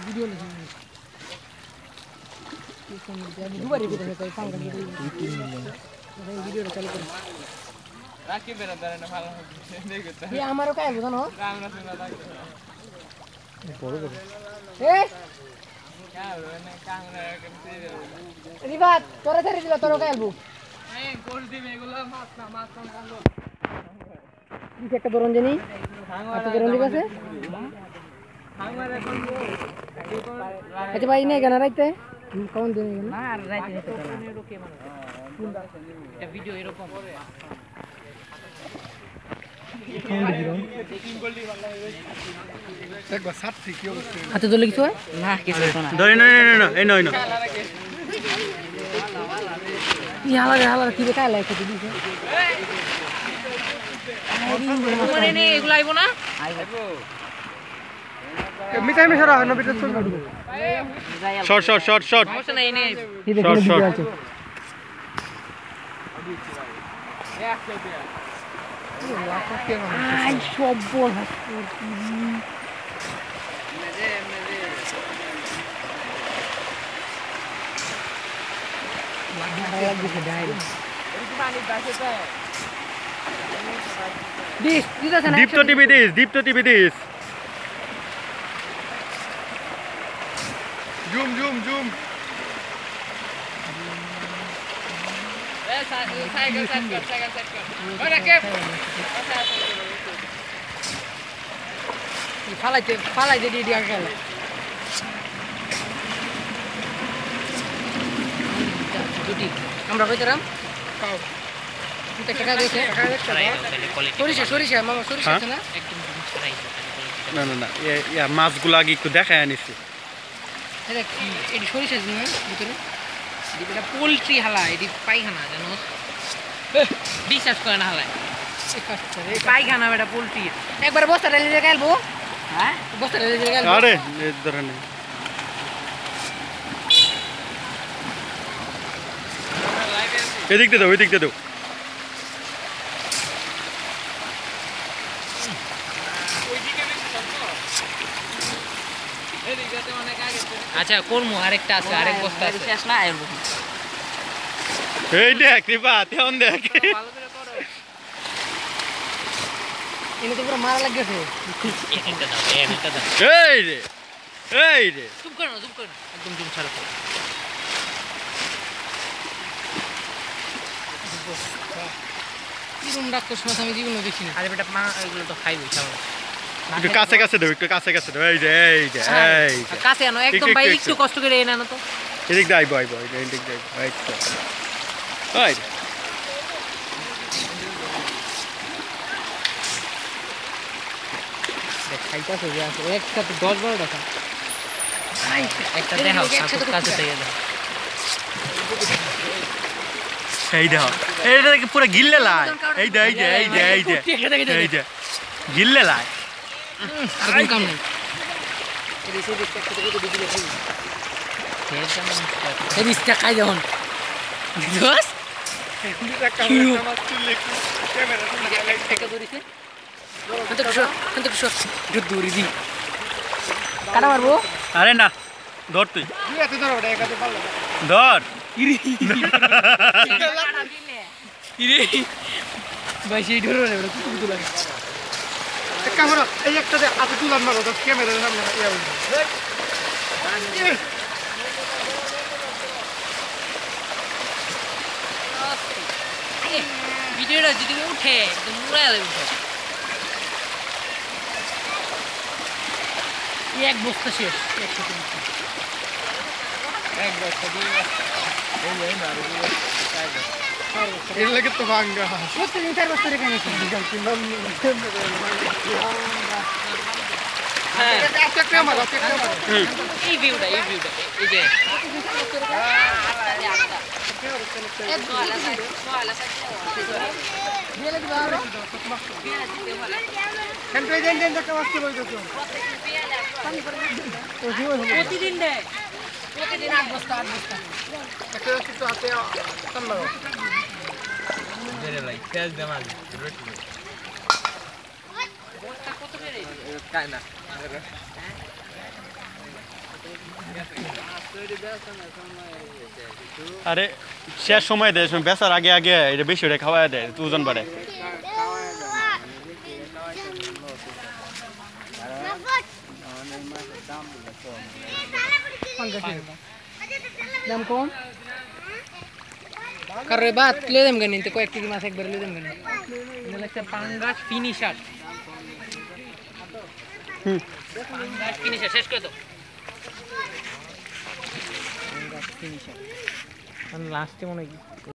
Video লিখি দুবারই video তাই ফাঙ্গা ভিডিও ভিডিওটা চালু করি রাখি বেরা দাঁড়ানো ভালো হবে দেখো এই আমারও কাই বুঝানো আমরা শুনলা লাগবে বড় বড় এই রিবাত তোরে ধরে দিল তোর কাই আলবু এই গোল দিবে এগুলো মাছ না কালো কি একটা দরঞ্জনি এত দরঞ্জনি আছে আমার এখন আচ্ছা ভাই নেই গানা রাইতে কোন দিন না আর রাইতে নিতে পারে না রোকে মানে এটা ভিডিও এরকম একবার সাত ঠিক কি অবস্থা হাতে ধরে কিছু হয় না কিছু না ধরে না এই নয় না কি হালা কি দেখায় লাগে দিদি মানে নে এগুলা আইবো না আইবো মিটাই মেশরা না ভিতর চল শর্ট সমস্যা নাই এনে কি দেখো ভিডিও আছে আই সব বল Deepto TV this. Zoom. Cycle. Falai jadi dia kan. Jadi, আমরা কইতাম পাও এটা টাকা দিয়েছে সরিষা মামা সরিষা আছে না একদম ছড়াই না ইয়া মাছগুলো আগে একটু দেখায় আনিছি এটা কি এডি সরিষা না ভিতরে এটা পোল্ট্রি হালা এডি পায়খানা জানো বিশ্বাস করে না হালা এই পায়খানা এটা পোল্ট্রি একবার বস্তা রেলে গেলবো হ্যাঁ বস্তা রেলে গেলবো আরে এই ধরনের এদিক দিয়ে দাও আচ্ছা কোন মু আরেকটা আছে আরেক বস্তা আছে শেষ না আইবো এই দেখ রিপা তেমন দেখ ভালো করে করো এনে তো পুরো মারা লাগছে একটা দাও এই রে চুপ করো একদম জুম ছাড়ো কিরম ডাক্তার সময় আমি জীবনে দেখি না আরে বেটা মা এগুলো তো খাইবই খাওয়া একটু কাছে দাও এই যে কাছে আনো একদম ভাই একটু কষ্ট করে এনে আনো তো এদিক দিয়ে আইবো এদিক দিয়ে এই তো ওই দেখ খাইতাছ যে আছে একসাথে 10-12 টাকা একটা দেখাও কাছে থেকে দাও এই দেখো এটা পুরো গিললে লাই এই যে গিললে লাই আর কোন কাম নাই এদিকে দেখতে কত দিবি এই দিকটা খাই যখন দোস এটা ক্যামেরা আমার চুলে ক্যামেরা থেকে ধরিছে তো দূরে দি কাটা মারবো আরে না ধর তুই এত ধর ওটা একাতে পারলো ধর ইরে ভাই সেই ধরে রে কুকুর লাগে ক্যামেরা এই একটা দে আতে তুলান মারো তো ক্যামেরার সামনে ইয়া বল ভিডিওটা যদি উঠে একদম মুড়ায় উঠে এক বস্তা শেষ এক বস্তা দিয়ে এই না এর লাগে তো ভাঙ্গা প্রতিদিন 4 বছর রেখে নিয়েছি হ্যাঁ একটা ক্যামেরা এই ভিউটা এই যে প্রতিদিন 8 বস্তা একটা তো হাতে কম লাগো ভাই তেল দে মাল বস্তা কত করে কাই না আরে শেষ সময় দেয় বেচার আগে আগে এটা বেশি ওটা খাওয়া দেয় ওজন বাড়ে দাম কম কারো বাদ তুলে দেম গানি তো কয়েক কেজি মাছ একবার তুলে দেম গানি এটা একটা পাঙ্গাস ফিনিশার পাঙ্গাস ফিনিশার শেষ করে দাও পাঙ্গাস ফিনিশার লাস্টে মনে হয়